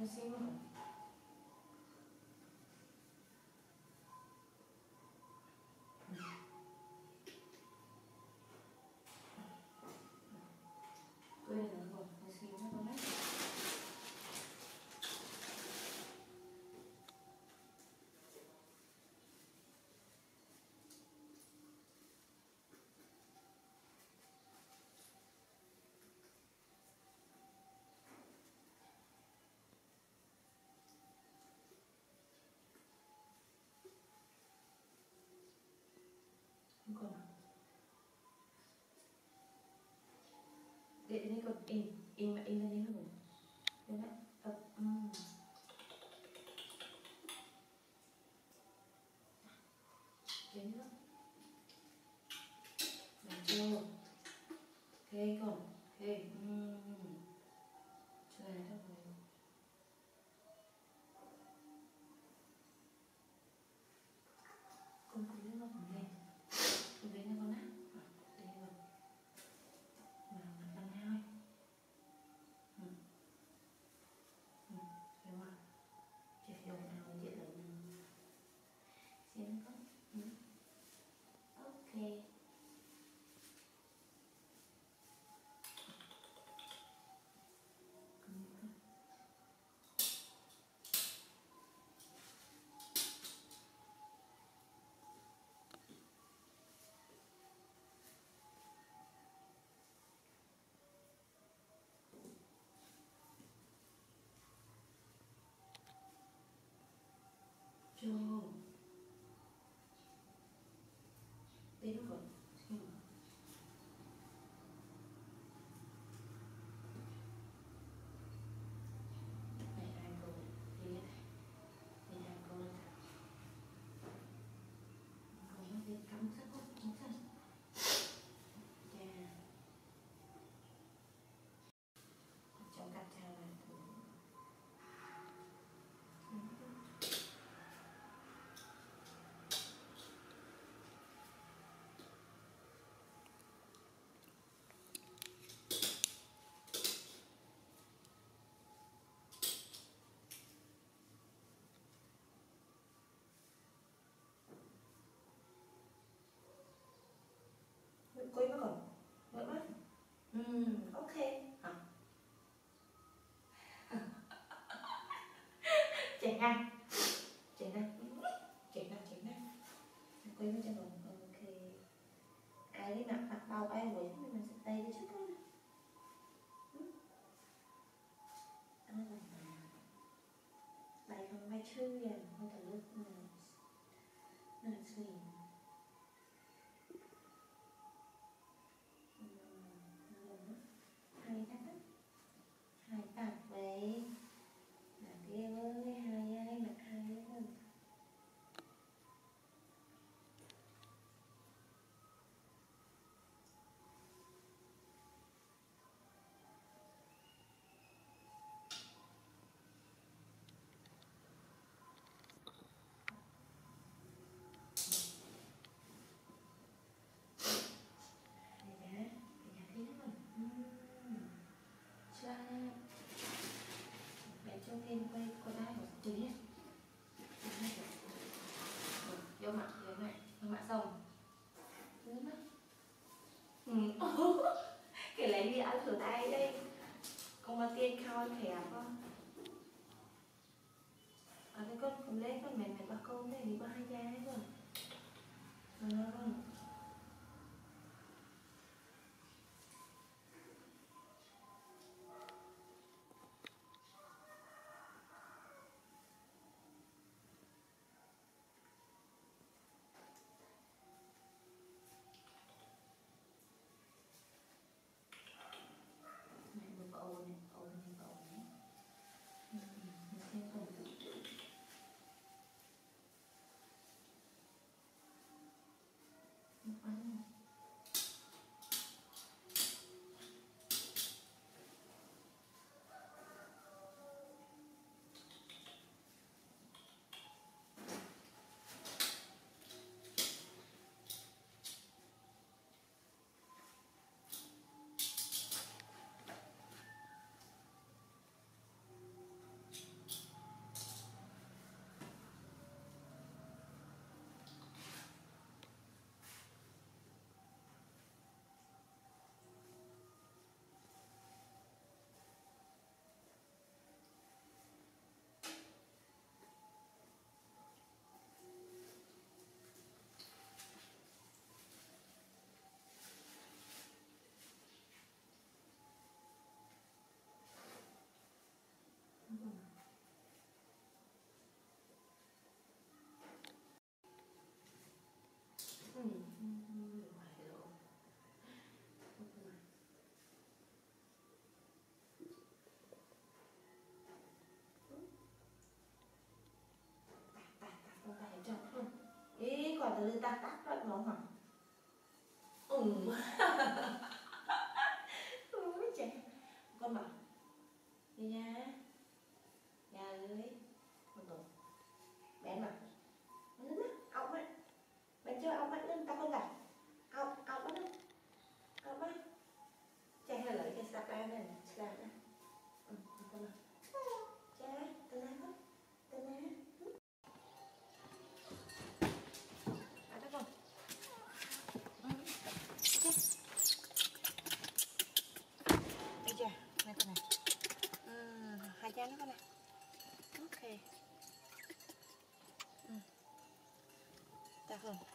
Nó xíu nữa. Tôi là nữa rồi, nó xíu nữa con đấy. Không còn nào. Để đây còn in lên đi nữa. Đây đấy. Đến nữa. Benjo. Ok con. Ok. Chưa này đâu rồi. Con cũng lên con lên. Con lên con á. Đây rồi. Mà lần hai. Đúng không? Chị phải dùng nào chị lấy nào. Xem con. Ok. Benjo. Đây nó còn. Này hai câu thì này hai câu này câu nó sẽ cắm sắc không cắm sắc chà trong cắt chà là quay mất rồi mất mất ok hả chạy ngang chạy ngang chạy ngang chạy ngang quay mất cho rồi ok ai đi mặc bao ai quay mình sẽ tay đi trước thôi lại không may chưa vậy không thể lúc này suy hai cặp vậy là kia với hai mặt hai luôn cho thêm quay con đai một tí nhé vô mặt xong cái lấy đi ăn thử tay đây con mà tiên khao khỏe con ở đây con lấy con mẹ bà con đây đi ba hai giá rồi lên ta tắt rất ngon hả? Ôi trời. Con bảo đi nha. Nhà lưới. Con tổ. Bé mà. Lên á, ốc á. Bạn chơi ốc á lên ta con gà. Ốc á lên. Ốc á. Chạy hay lấy cái sạp ra này, sạp ra. Con bảo. Cha, từ nay con. Từ nay. Đó con. Đây chưa? Này con này. Hai cha nó con này. Ok. Ta không.